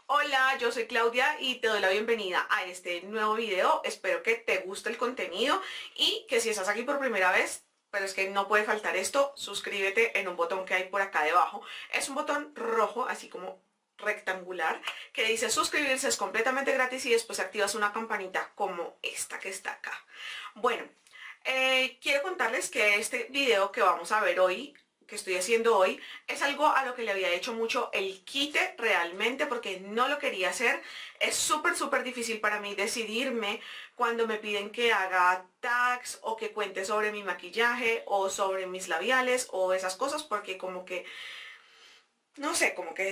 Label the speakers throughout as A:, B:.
A: Hola, yo soy Claudia y te doy la bienvenida a este nuevo video. Espero que te guste el contenido y que si estás aquí por primera vez, pero es que no puede faltar esto, suscríbete en un botón que hay por acá debajo. Es un botón rojo, así como rectangular, que dice suscribirse, es completamente gratis y después activas una campanita como esta que está acá. Bueno, quiero contarles que este video que vamos a ver hoy, que estoy haciendo hoy, es algo a lo que le había hecho mucho el quite realmente porque no lo quería hacer. Es súper difícil para mí decidirme cuando me piden que haga tags o que cuente sobre mi maquillaje o sobre mis labiales o esas cosas porque como que, no sé,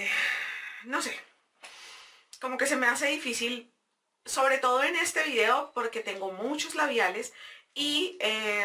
A: como que se me hace difícil, sobre todo en este video porque tengo muchos labiales y...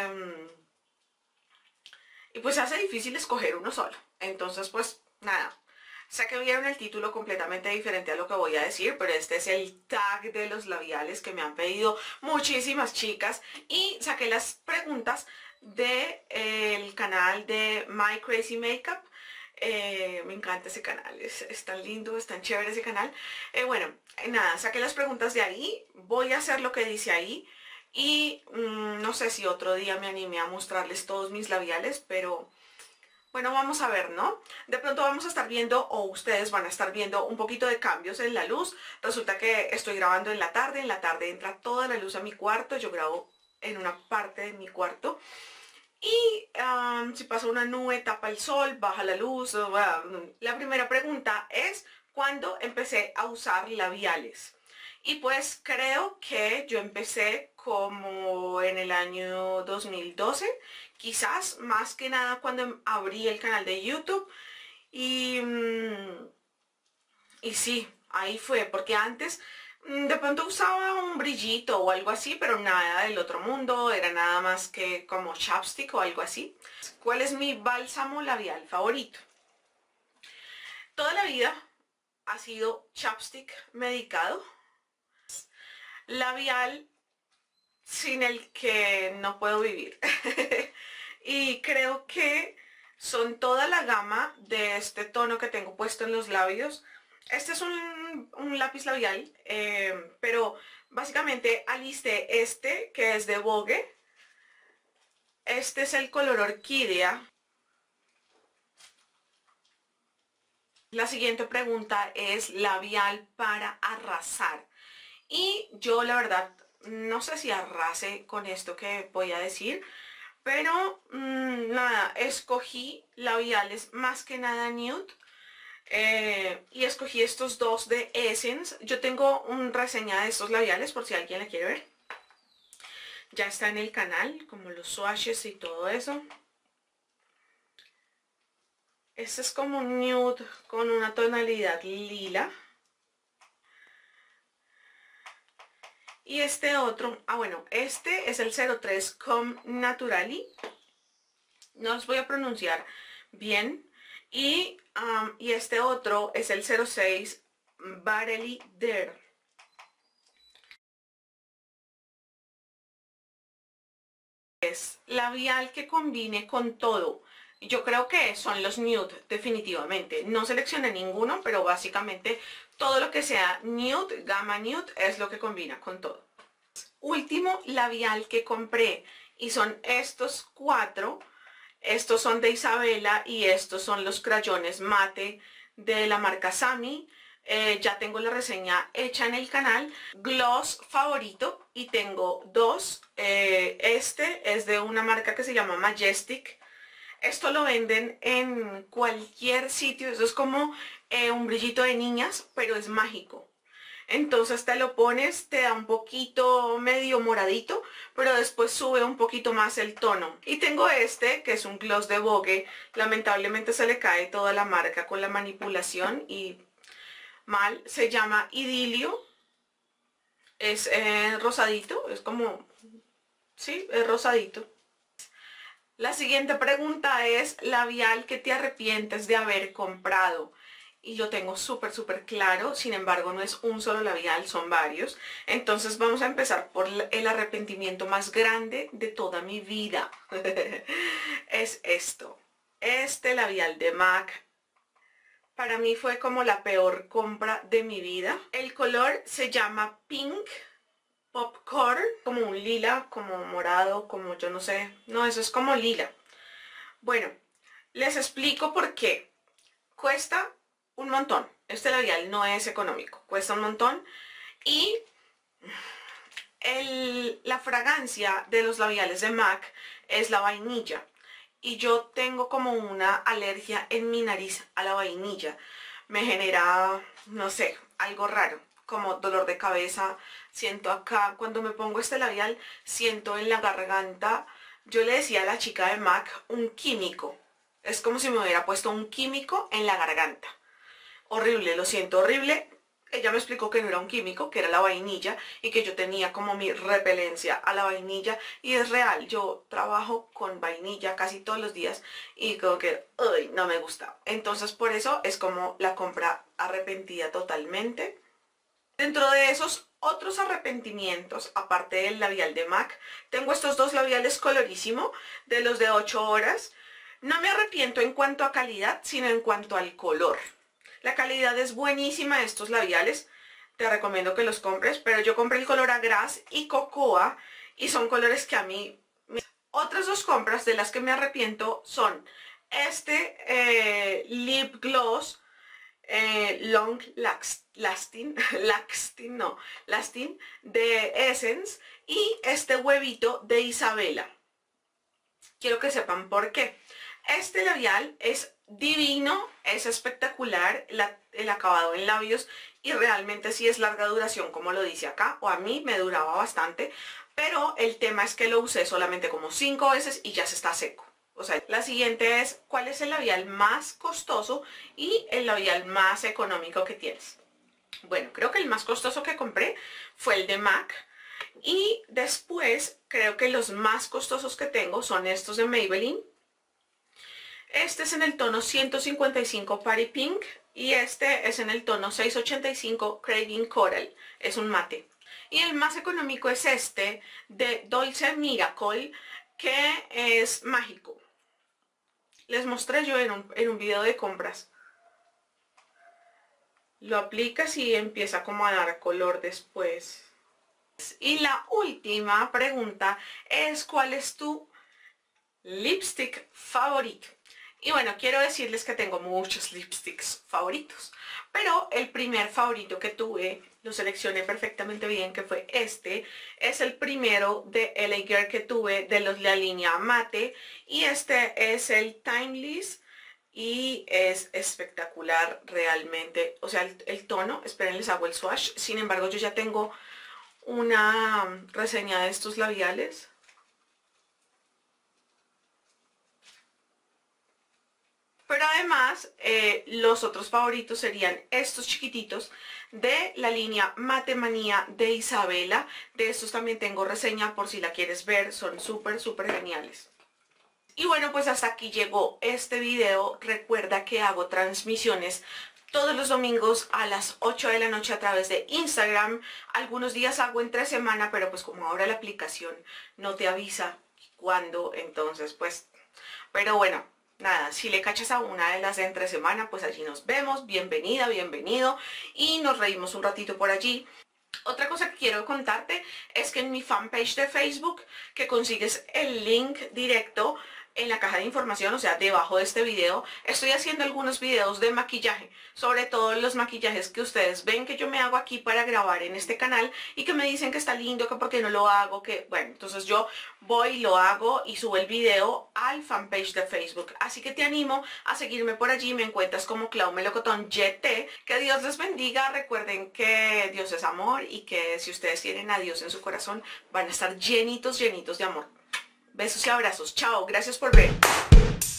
A: y pues se hace difícil escoger uno solo. Entonces pues nada, sé que vieron el título completamente diferente a lo que voy a decir, pero este es el tag de los labiales que me han pedido muchísimas chicas y saqué las preguntas del canal de My Crazy Makeup. Me encanta ese canal, es tan lindo, es tan chévere ese canal. Bueno, nada, saqué las preguntas de ahí, voy a hacer lo que dice ahí. Y no sé si otro día me animé a mostrarles todos mis labiales, pero bueno, vamos a ver, ¿no? De pronto vamos a estar viendo, o ustedes van a estar viendo un poquito de cambios en la luz. Resulta que estoy grabando en la tarde entra toda la luz a mi cuarto, yo grabo en una parte de mi cuarto. Y si pasa una nube, tapa el sol, baja la luz. La primera pregunta es, ¿cuándo empecé a usar labiales? Y pues creo que yo empecé como en el año 2012, quizás más que nada cuando abrí el canal de YouTube. Y, y sí, ahí fue, porque antes de pronto usaba un brillito o algo así, pero nada del otro mundo, era nada más que como chapstick o algo así. ¿Cuál es mi bálsamo labial favorito? Toda la vida ha sido chapstick medicado, labial sin el que no puedo vivir. Y creo que son toda la gama de este tono que tengo puesto en los labios. Este es un lápiz labial, pero básicamente alisté este que es de Vogue. Este es el color orquídea. La siguiente pregunta es labial para arrasar. Y yo la verdad no sé si arrase con esto que voy a decir, pero nada, escogí labiales más que nada nude. Y escogí estos dos de Essence. Yo tengo una reseña de estos labiales por si alguien la quiere ver. Ya está en el canal, como los swatches y todo eso. Este es como un nude con una tonalidad lila. Y este otro, bueno, este es el 03 Com Naturali. No los voy a pronunciar bien. Y este otro es el 06 Barely There. Es labial que combine con todo. Yo creo que son los nude, definitivamente. No seleccioné ninguno, pero básicamente todo lo que sea nude, gama nude, es lo que combina con todo. Último labial que compré, y son estos cuatro. Estos son de Isabela y estos son los crayones mate de la marca Sami. Ya tengo la reseña hecha en el canal. Gloss favorito, y tengo dos. Este es de una marca que se llama Majestic. Esto lo venden en cualquier sitio. Eso es como un brillito de niñas, pero es mágico. Entonces te lo pones, te da un poquito medio moradito, pero después sube un poquito más el tono. Y tengo este, que es un gloss de Vogue. Lamentablemente se le cae toda la marca con la manipulación y mal. Se llama Idilio. Es rosadito, es como... sí, es rosadito. La siguiente pregunta es labial que te arrepientes de haber comprado. Y lo tengo súper claro, sin embargo no es un solo labial, son varios. Entonces vamos a empezar por el arrepentimiento más grande de toda mi vida. Es esto, este labial de MAC Para mí fue como la peor compra de mi vida. El color se llama Pink Popcorn, como un lila, como morado, como yo no sé. No, eso es como lila. Bueno, les explico por qué. Cuesta un montón. Este labial no es económico, cuesta un montón. Y la fragancia de los labiales de MAC es la vainilla. Y yo tengo como una alergia en mi nariz a la vainilla. Me genera, no sé, algo raro, como dolor de cabeza. Siento acá, cuando me pongo este labial, siento en la garganta. Yo le decía a la chica de MAC, un químico. Es como si me hubiera puesto un químico en la garganta. Horrible, lo siento horrible. Ella me explicó que no era un químico, que era la vainilla y que yo tenía como mi repelencia a la vainilla, y es real. Yo trabajo con vainilla casi todos los días y como que uy, no me gusta. Entonces por eso es como la compra arrepentida totalmente. Dentro de esos otros arrepentimientos, aparte del labial de MAC, tengo estos dos labiales Colorísimo, de los de 8 horas. No me arrepiento en cuanto a calidad, sino en cuanto al color. La calidad es buenísima de estos labiales, te recomiendo que los compres, pero yo compré el color a Gras y Cocoa y son colores que a mí... Otras dos compras de las que me arrepiento son este Lip Gloss Long Lasting de Essence y este huevito de Isabela. Quiero que sepan por qué. Este labial es divino, es espectacular el acabado en labios y realmente sí es larga duración como lo dice acá, o a mí me duraba bastante, pero el tema es que lo usé solamente como 5 veces y ya se está seco. O sea, la siguiente es ¿cuál es el labial más costoso y el labial más económico que tienes? Bueno, creo que el más costoso que compré fue el de MAC. Y después creo que los más costosos que tengo son estos de Maybelline. Este es en el tono 155 Party Pink y este es en el tono 685 Craving Coral. Es un mate. Y el más económico es este de Dolce Miracle, que es mágico. Les mostré yo en un video de compras. Lo aplicas y empieza como a dar color después. Y la última pregunta es ¿cuál es tu lipstick favorito? Y bueno, quiero decirles que tengo muchos lipsticks favoritos, pero el primer favorito que tuve, lo seleccioné perfectamente bien, que fue este. Es el primero de LA Girl que tuve de la línea mate, y este es el Timeless y es espectacular realmente. O sea, el tono, esperen, les hago el swatch. Sin embargo, yo ya tengo una reseña de estos labiales. Pero además, los otros favoritos serían estos chiquititos de la línea Mate Manía de Isabela. De estos también tengo reseña por si la quieres ver, son súper geniales. Y bueno, pues hasta aquí llegó este video. Recuerda que hago transmisiones todos los domingos a las 8 de la noche a través de Instagram. Algunos días hago entre semana, pero pues como ahora la aplicación no te avisa cuándo, entonces pues... Pero bueno, nada, si le cachas a una de las de entre semana, pues allí nos vemos. Bienvenida, bienvenido, y nos reímos un ratito por allí. Otra cosa que quiero contarte es que en mi fanpage de Facebook, que consigues el link directo en la caja de información, o sea, debajo de este video, estoy haciendo algunos videos de maquillaje, sobre todo los maquillajes que ustedes ven que yo me hago aquí para grabar en este canal y que me dicen que está lindo, que por qué no lo hago, que bueno, entonces yo voy, lo hago y subo el video al fanpage de Facebook. Así que te animo a seguirme por allí, me encuentras como Clau Melocotón YT. Que Dios les bendiga, recuerden que Dios es amor y que si ustedes tienen a Dios en su corazón van a estar llenitos de amor. Besos y abrazos. Chao. Gracias por ver.